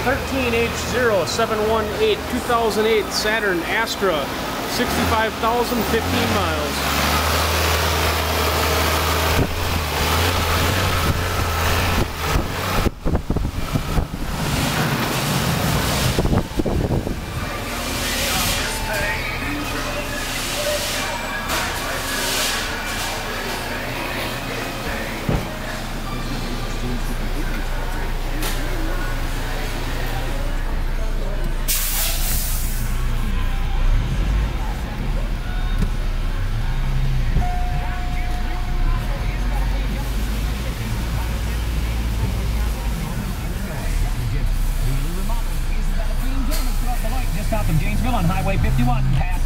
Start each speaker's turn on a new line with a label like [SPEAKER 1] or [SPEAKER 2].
[SPEAKER 1] 13H0718 2008 Saturn Astra, 65,000, 15 miles.
[SPEAKER 2] South of Janesville on Highway 51.